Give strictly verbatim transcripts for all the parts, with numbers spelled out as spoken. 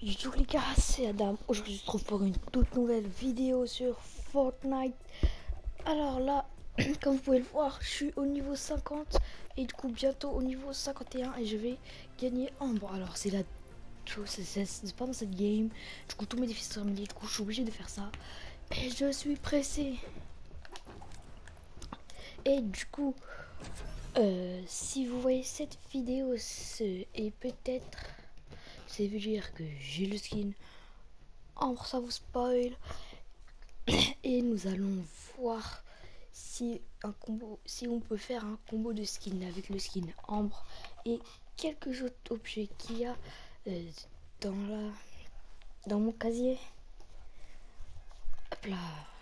Bonjour les gars, c'est Adam. Aujourd'hui, je se trouve pour une toute nouvelle vidéo sur Fortnite. Alors là, comme vous pouvez le voir, je suis au niveau cinquante et du coup bientôt au niveau cinquante et un et je vais gagner Ambre. Alors c'est la chose, c'est pas dans cette game. Du coup tous mes défis sont terminés, du coup je suis obligé de faire ça et je suis pressé. Et du coup, euh, si vous voyez cette vidéo, et peut-être, c'est veut dire que j'ai le skin Ambre, ça vous spoil. Et nous allons voir si un combo, si on peut faire un combo de skin avec le skin Ambre et quelques autres objets qu'il y a euh, dans la dans mon casier. Hop là.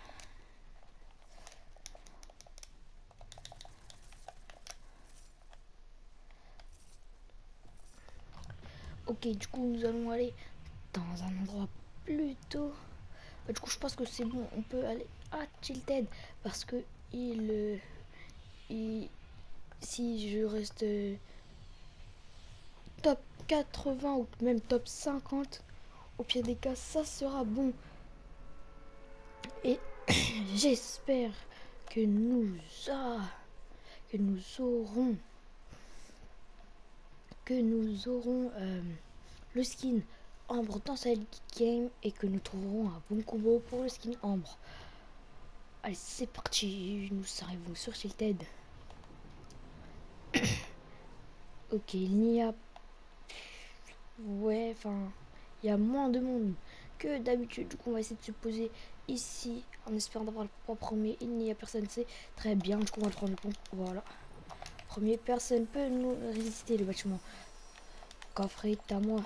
Ok, du coup nous allons aller dans un endroit plutôt. Bah, du coup je pense que c'est bon, on peut aller à Tilted parce que il, euh, il si je reste euh, top quatre-vingts ou même top cinquante, au pire des cas, ça sera bon. Et j'espère que nous, ah, que nous aurons, que nous aurons euh, le skin Ambre dans cette game et que nous trouverons un bon combo pour le skin Ambre. Allez, c'est parti. Nous arrivons sur Tilted. Ok, il n'y a... Ouais, enfin... Il y a moins de monde que d'habitude. Du coup, on va essayer de se poser ici en espérant d'avoir le point premier. Il n'y a personne, c'est très bien. Du coup, on va prendre le pont. Voilà. Premier, personne peut nous résister. Le bâtiment. Coffre est à moi.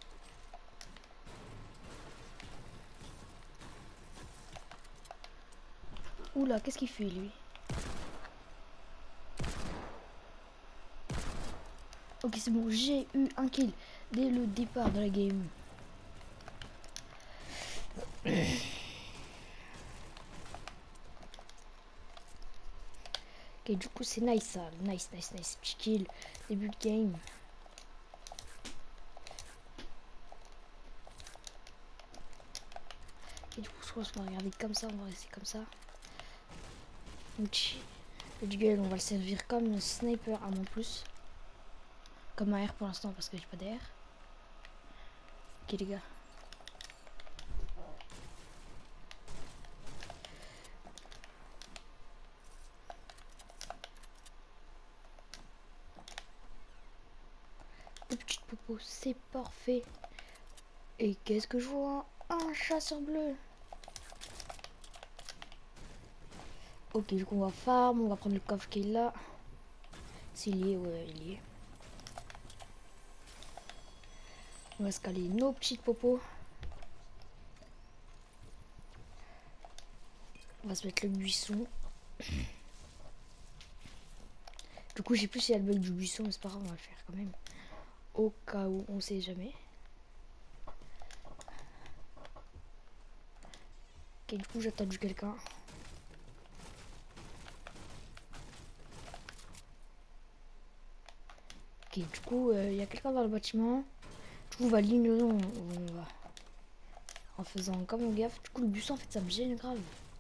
Oula, qu'est-ce qu'il fait lui? Ok, c'est bon, j'ai eu un kill dès le départ de la game. Ok, du coup, c'est nice ça. Nice, nice, nice. Petit kill. Début de game. Et du coup, je pense qu'on va regarder comme ça. On va rester comme ça. Ok. Le duel, on va le servir comme un sniper à mon plus. Comme un R pour l'instant parce que j'ai pas d'air. Ok, les gars. Deux petites popos, c'est parfait. Et qu'est-ce que je vois? Un chasseur bleu. Ok, du coup, on va farm. On va prendre le coffre qui est là. S'il y est, ouais, il y est. On va scaler nos petites popos. On va se mettre le buisson. Du coup, j'ai plus si y a le bug du buisson, mais c'est pas grave, on va le faire quand même. Au cas où, on sait jamais. Ok, du coup, j'ai attendu quelqu'un. Ok, du coup, il euh, y a quelqu'un dans le bâtiment. Du coup, on va l'ignorer on, on va... en faisant comme on gaffe. Du coup, le buisson, en fait, ça me gêne grave.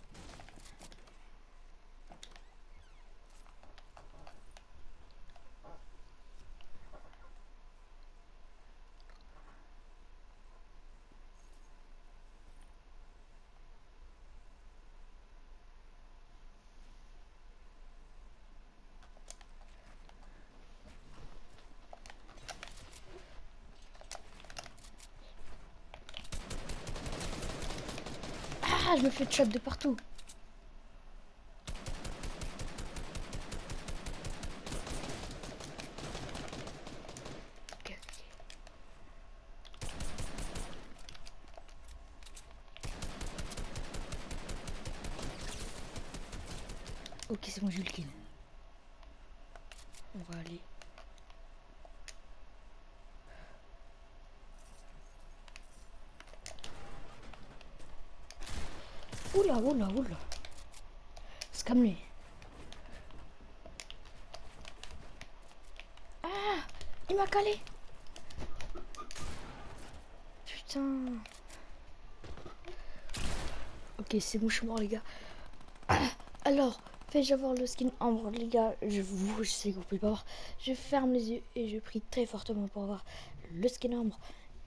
Ah, je me fais chop de partout. Ok, ok, c'est bon, j'ai eu le kill. On va aller. Oula, oula, oula. C'est comme lui. Ah, il m'a calé. Putain. putain. Ok, c'est bon, je suis mort, les gars. Alors, fais-je avoir le skin Ambre, les gars. Je vous, je sais que vous pouvez pas voir. Je ferme les yeux et je prie très fortement pour avoir le skin Ambre.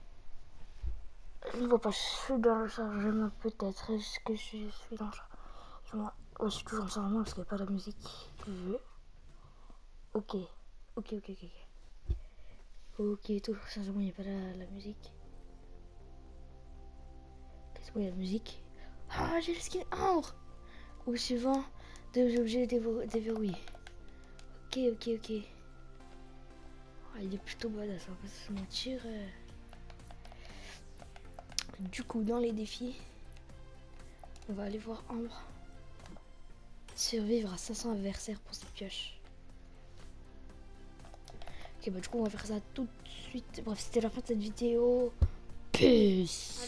Je ne vois pas, je suis dans le chargement peut-être. Est-ce que je suis dans le chargement? Ouais, je suis toujours en chargement parce qu'il n'y a pas la musique que je veux. Ok, ok, ok, ok. Ok, toujours en chargement, il n'y a pas la, la musique. Qu'est-ce qu'il y a la musique? Ah, j'ai le skin Ambre. Au suivant, deux objets déverrouillés. Ok, ok, ok. Ah, il est plutôt badass, on va pas se mentir. Du coup, dans les défis, on va aller voir Ambre. Survivre à cinq cents adversaires pour cette pioche. Ok, bah du coup, on va faire ça tout de suite. Bref, c'était la fin de cette vidéo. Peace.